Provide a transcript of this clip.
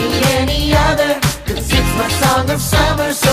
any other, 'cause it's my song of summer.